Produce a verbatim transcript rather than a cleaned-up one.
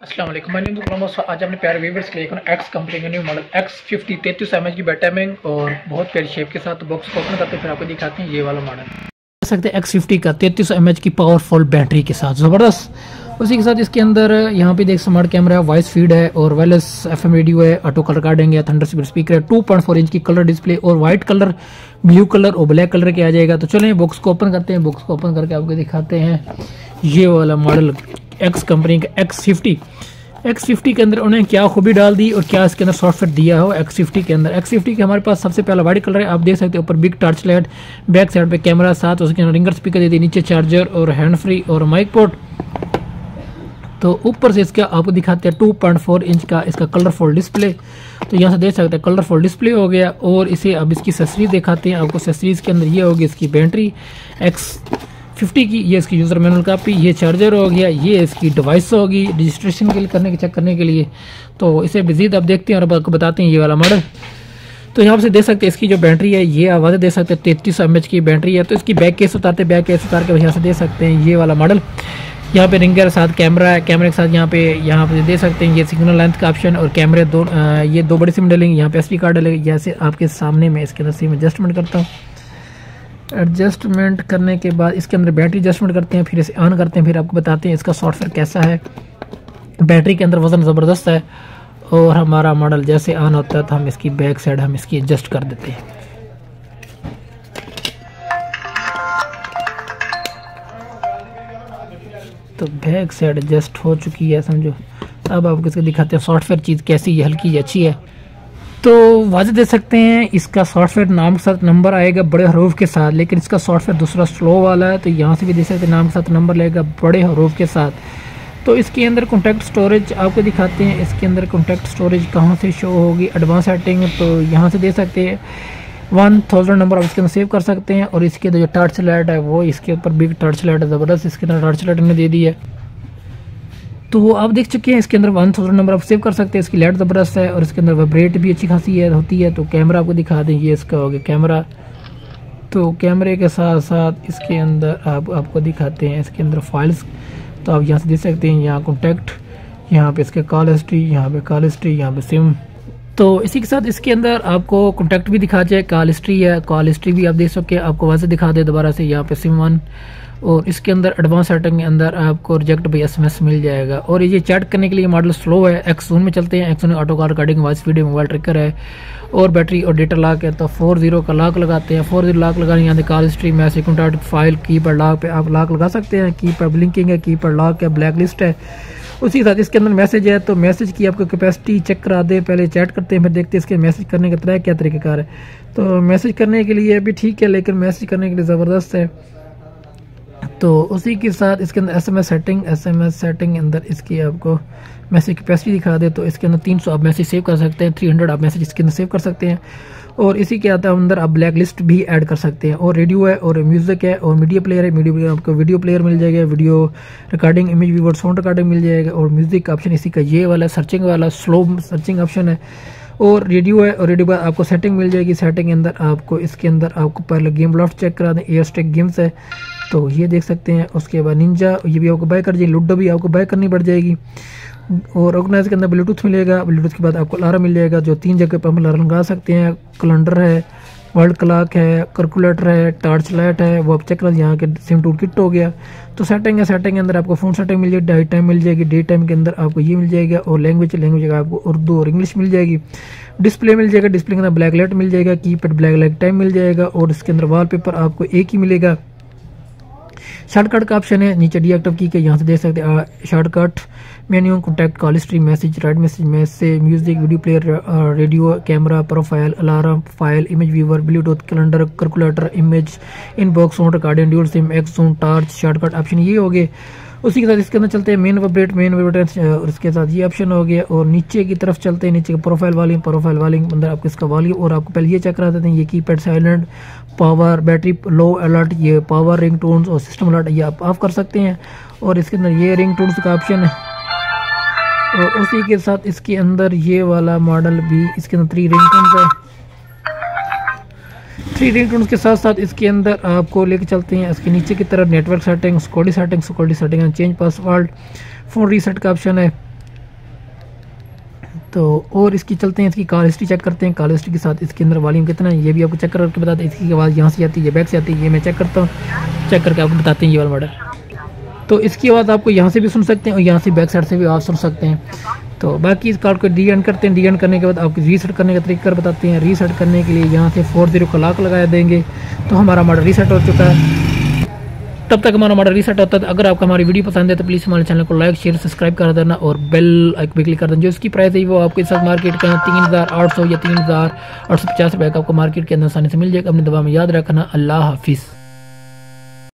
अस्सलाम वालेकुम, मैं निंदु गुलाम। आज हमने प्यारे व्यूअर्स के लिए एक्स कंपनी का न्यू मॉडल एक्स फिफ्टी तैंतीस एम एच की बैटरी टाइमिंग और बहुत प्यारी शेप के साथ बॉक्स को ओपन करते हैं, फिर आपको दिखाते हैं ये वाला मॉडल। देख सकते हैं एक्स फिफ्टी का तैंतीस एम एच की पावरफुल बैटरी के साथ ज़बरदस्त। उसी के साथ इसके अंदर यहाँ पे देख स्मार्ट कैमरा है, वॉइस फीड है और वायरलेस एफएम रेडियो है, ऑटो कलर रिकॉर्डिंग है, थंडर स्पीकर है, टू पॉइंट फोर इंच की कलर डिस्प्ले और वाइट कलर, ब्लू कलर और ब्लैक कलर के आ जाएगा। तो चलें बॉक्स को ओपन करते हैं। बॉक्स को ओपन करके आपको दिखाते हैं ये वाला मॉडल एक्स कंपनी का एक्स फिफ्टी। एक्स फिफ्टी के अंदर उन्हें क्या खूबी डाल दी और क्या इसके अंदर सॉफ्टवेयर दिया हो एक्स फिफ्टी के अंदर। एक्स फिफ्टी के हमारे पास सबसे पहला वाइट कलर है, आप देख सकते हैं ऊपर big torch light, back side पे कैमरा साथ, उसके अंदर रिंगर स्पीकर दे दी, नीचे चार्जर और हैंड फ्री और माइक पोर्ट। तो ऊपर से इसका आपको दिखाते हैं टू पॉइंट फोर इंच का इसका कलरफुल डिस्प्ले। तो यहाँ से देख सकते हैं कलरफुल डिस्प्ले हो गया। और इसे अब इसकी एक्सेसरीज दिखाते हैं आपको। एक्सेसरीज के अंदर ये होगी इसकी बैटरी एक्स फिफ्टी की, ये इसकी यूज़र मैनुअल कापी, ये चार्जर हो गया, ये इसकी डिवाइस होगी रजिस्ट्रेशन के लिए करने के चेक करने के लिए। तो इसे मज़ीद आप देखते हैं और आपको बताते हैं ये वाला मॉडल। तो यहाँ से देख सकते हैं इसकी जो बैटरी है, ये आवाज़ें देख सकते हैं तैंतीस एम एच की बैटरी है। तो इसकी बैक केस उतारते बैक केस उतार के यहाँ से देख सकते हैं ये वाला मॉडल। यहाँ पे रिंगर साथ कैमरा है, कैमरे के साथ यहाँ पे यहाँ पे देख सकते हैं ये सिग्नल लेंथ का ऑप्शन और कैमरे दो आ, ये दो बड़ी सिम डलेंगे, यहाँ पे एस डी कार्ड डलेगा। जैसे आपके सामने मैं इसके अंदर सिम एडजस्टमेंट करता हूँ। एडजस्टमेंट करने के बाद इसके अंदर बैटरी एडजस्टमेंट करते हैं, फिर इसे ऑन करते हैं, फिर आपको बताते हैं इसका सॉफ्टवेयर कैसा है। बैटरी के अंदर वजन ज़बरदस्त है और हमारा मॉडल जैसे ऑन होता है तो हम इसकी बैक साइड हम इसकी एडजस्ट कर देते हैं। तो बैक साइड एडजस्ट हो चुकी है समझो। अब आपको इसको दिखाते हैं सॉफ्टवेयर चीज़ कैसी है, हल्की अच्छी है। तो वाज़े दे सकते हैं इसका सॉफ्टवेयर नाम के साथ नंबर आएगा बड़े हरूफ के साथ, लेकिन इसका सॉफ्टवेयर दूसरा स्लो वाला है। तो यहाँ से भी देख सकते हैं नाम के साथ नंबर लगेगा बड़े हरूफ के साथ। तो इसके अंदर कॉन्टैक्ट स्टोरेज आपको दिखाते हैं। इसके अंदर कॉन्टैक्ट स्टोरेज कहाँ से शो होगी, एडवांस सेटिंग। तो यहाँ से दे सकते हैं वन थाउजेंड नंबर आप इसके अंदर सेव कर सकते हैं। और इसके अंदर जो टॉर्च लाइट है वो इसके ऊपर बिग टॉर्च लाइट है, ज़बरदस्त इसके अंदर टॉर्च लाइट ने दे दी है। तो आप देख चुके हैं इसके अंदर वन थाउजेंड नंबर आप सेव कर सकते हैं। इसकी लाइट ज़बरदस्त है और इसके अंदर वाइब्रेट भी अच्छी खासी है होती है। तो कैमरा आपको दिखा दें, ये इसका हो गया कैमरा। तो कैमरे के साथ साथ इसके अंदर आप आपको दिखाते हैं इसके अंदर फाइल्स। तो आप यहाँ से देख सकते हैं यहाँ कॉन्टैक्ट, यहाँ पे इसके कॉल हिस्ट्री, यहाँ पे कॉल हिस्ट्री, यहाँ पे सिम। तो इसी के साथ इसके अंदर आपको कॉन्टैक्ट भी दिखा जाए, कॉल हिस्ट्री है, कॉल हिस्ट्री भी आप देख सकते हैं। आपको वैसे दिखा दे दोबारा से यहाँ पे सिम वन। और इसके अंदर एडवांस सेटिंग के अंदर आपको रिजेक्ट बाई एसएमएस मिल जाएगा। और ये चैट करने के लिए मॉडल स्लो है। एक्स ज़ोन में चलते हैं, एक्स ज़ोन में auto call recording, voice video, mobile tracker है और बैटरी और डेटा लॉक है। तो फोर जीरो का लॉक लगाते हैं। फोर जीरो लॉक लगाने यहाँ call history, message, contact, file, की पर लॉक पे आप लॉक लगा सकते हैं। की पर ब्लिंकिंग है, की पर लॉक है, ब्लैक लिस्ट है। उसी के साथ इसके अंदर मैसेज है। तो मैसेज की आपको कैपेसिटी चेक करा दे, पहले चैट करते हैं फिर देखते हैं इसके मैसेज करने का तरह क्या तरीक़ेकार है। तो मैसेज करने के लिए भी ठीक है, लेकिन मैसेज करने के लिए ज़बरदस्त है। तो उसी के साथ इसके अंदर एसएमएस सेटिंग, एसएमएस सेटिंग के अंदर इसकी आपको मैसेज कैपेसिटी दिखा दे। तो इसके अंदर तीन सौ आप मैसेज सेव कर सकते हैं, थ्री हंड्रेड आप मैसेज इसके अंदर सेव कर सकते हैं। और इसी के अंदर आप ब्लैक लिस्ट भी ऐड कर सकते हैं। और रेडियो है और म्यूज़िक है और मीडिया प्लेयर है। मीडिया प्लेयर आपको वीडियो प्लेयर मिल जाएगा, video recording, image viewer, sound recording मिल जाएगा। और म्यूज़िक का ऑप्शन इसी का ये वाला सर्चिंग वाला स्लो सर्चिंग ऑप्शन है। और रेडियो है और रेडियो पर आपको सेटिंग मिल जाएगी। सेटिंग के अंदर आपको इसके अंदर आपको पहले गेम लॉफ्ट चेक करा दें, एयर स्टेक गेम्स है तो ये देख सकते हैं। उसके बाद निंजा, ये भी आपको बाय कर जाएगी। लूडो भी आपको बाय करनी पड़ जाएगी। और ऑर्गेनाइज के अंदर ब्लूटूथ मिलेगा। ब्लूटूथ के बाद आपको अलार्म मिल जाएगा जो तीन जगह पर हम अलार्म लगा सकते हैं। कैलेंडर है, वर्ल्ड क्लॉक है, कैलकुलेटर है, टॉर्च लाइट है, वो आप चेक कर यहाँ के सिम टूल किट हो गया। तो सेटिंग है, सेटिंग के अंदर आपको फोन सेटिंग मिल जाएगी, डाइट टाइम मिल जाएगी, डे टाइम के अंदर आपको ये मिल जाएगा। और लैंग्वेज लैंग्वेज आपको उर्दू और इंग्लिश मिल जाएगी। डिस्प्ले मिल जाएगा, डिस्प्ले के अंदर ब्लैक लाइट मिल जाएगा, कीपैड ब्लैक लाइट टाइम मिल जाएगा। और इसके अंदर वॉलपेपर आपको एक ही मिलेगा। शॉर्टकट का ऑप्शन है नीचे डीएक्टिव की के, यहाँ से देख सकते हैं shortcut menu, contact, call history, message, write message, message, music, video player, radio, camera, profile, alarm, file, image viewer, Bluetooth, calendar, calculator, image, inbox, sound recording, dual SIM, X zone, torch, shortcut option ये हो गए। उसी के साथ इसके अंदर चलते हैं मेन वाइब्रेट, मेन वाइब्रेट और इसके साथ ये ऑप्शन हो गया। और नीचे की तरफ चलते हैं, नीचे का प्रोफाइल वॉल्यूम, प्रोफाइल वॉल्यूम अंदर आपको इसका वॉल्यूम। और आपको पहले ये चेक करा देते हैं ये keypad silent, power, battery low alert, ये पावर, रिंग टोन्स और सिस्टम अलर्ट ये आप ऑफ कर सकते हैं। और इसके अंदर ये रिंग टोन्स का ऑप्शन है। और उसी के साथ इसके अंदर ये वाला मॉडल भी, इसके अंदर थ्री रिंग टोन्स है। थ्री रिंगटोन्स के साथ साथ इसके अंदर आपको लेके चलते हैं इसके नीचे की तरफ network setting, security setting, security setting, change password, phone reset का ऑप्शन है। तो और इसकी चलते हैं, इसकी कॉल हिस्ट्री चेक करते हैं। कॉल हिस्ट्री के साथ इसके अंदर वॉल्यूम कितना है ये भी आपको चेक करके बताते हैं। इसकी आवाज़ यहाँ से आती है, बैक से आती है, ये मैं चेक करता हूँ, चेक करके आपको बताते हैं ये वाला मॉडल। तो इसकी आवाज़ आपको यहाँ से भी सुन सकते हैं और यहाँ से बैक साइड से भी आवाज़ सुन सकते हैं। तो बाकी इस कार्ड को डी एंड करते हैं। डी एंड करने के बाद आपको रीसेट करने का तरीका बताते हैं। रीसेट करने के लिए यहाँ से फोर जीरो का लॉक लगाया देंगे तो हमारा मॉडल रीसेट हो चुका है। तब तक हमारा मॉडल रीसेट होता है। अगर आपको हमारी वीडियो पसंद है तो प्लीज़ हमारे चैनल को लाइक शेयर सब्सक्राइब कर देना और बेल आइकन पे क्लिक कर देना। जो इसकी प्राइस है वो आपको इस वक्त मार्केट का तीन हज़ार आठ सौ या तीन हज़ार आठ सौ पचास रुपये का आपको मार्केट के अंदर आसानी से मिल जाएगा। अपनी दवा में याद रखना। अल्लाह हाफिज़।